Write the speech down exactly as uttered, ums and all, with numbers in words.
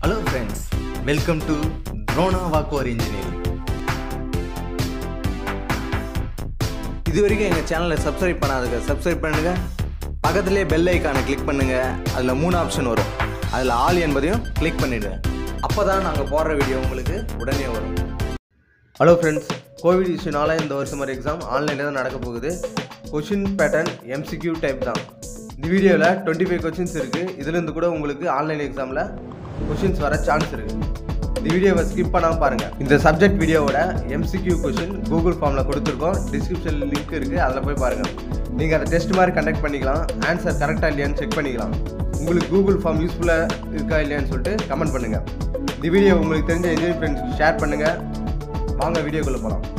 Hello friends, welcome to Drona Vacuum Engineering. இது வரைக்கும் எங்க சேனலை சப்ஸ்கிரைப் பண்ணாதவங்க சப்ஸ்கிரைப் பண்ணுங்க. பக்கத்திலே பெல் ஐகானை கிளிக் பண்ணுங்க. அதுல மூணு ஆப்ஷன் வரும். அதுல ஆல் என்பதையும் கிளிக் பண்ணிடுங்க. அப்பதான் நாங்க போடுற வீடியோ உங்களுக்கு உடனே வரும். ஹலோ ஃப்ரெண்ட்ஸ், கோவிட் இஷ்யூனால இந்த வருஷம் ஒரு எக்ஸாம் ஆன்லைனில் தான் நடக்க போகுது. Question pattern M C Q type தான். இந்த வீடியோவில் டுவெண்ட்டி ஃபைவ் கொஷின்ஸ் இருக்குது. இதுலேருந்து கூட உங்களுக்கு ஆன்லைன் எக்ஸாமில் கொஷின்ஸ் வர சான்ஸ் இருக்குது. இந்த வீடியோவை ஸ்கிப் பண்ணாமல் பாருங்கள். இந்த சப்ஜெக்ட் வீடியோவோட M C Q question Google ஃபார்மில் கொடுத்துருக்கோம். டிஸ்கிரிப்ஷன் லிங்க் இருக்குது, அதில் போய் பாருங்கள். நீங்கள் அதை டெஸ்ட் மாதிரி கண்டக்ட் பண்ணிக்கலாம். ஆன்சர் கரெக்டாக இல்லையான்னு செக் பண்ணிக்கலாம். உங்களுக்கு கூகுள் ஃபார்ம் யூஸ்ஃபுல்லாக இருக்கா இல்லையான்னு சொல்லிட்டு கமெண்ட் பண்ணுங்கள். இந்த வீடியோ உங்களுக்கு தெரிஞ்ச இன்ஜினியரிங் ஃப்ரெண்ட்ஸ்க்கு ஷேர் பண்ணுங்கள். வாங்க வீடியோக்குள்ளே போகலாம்.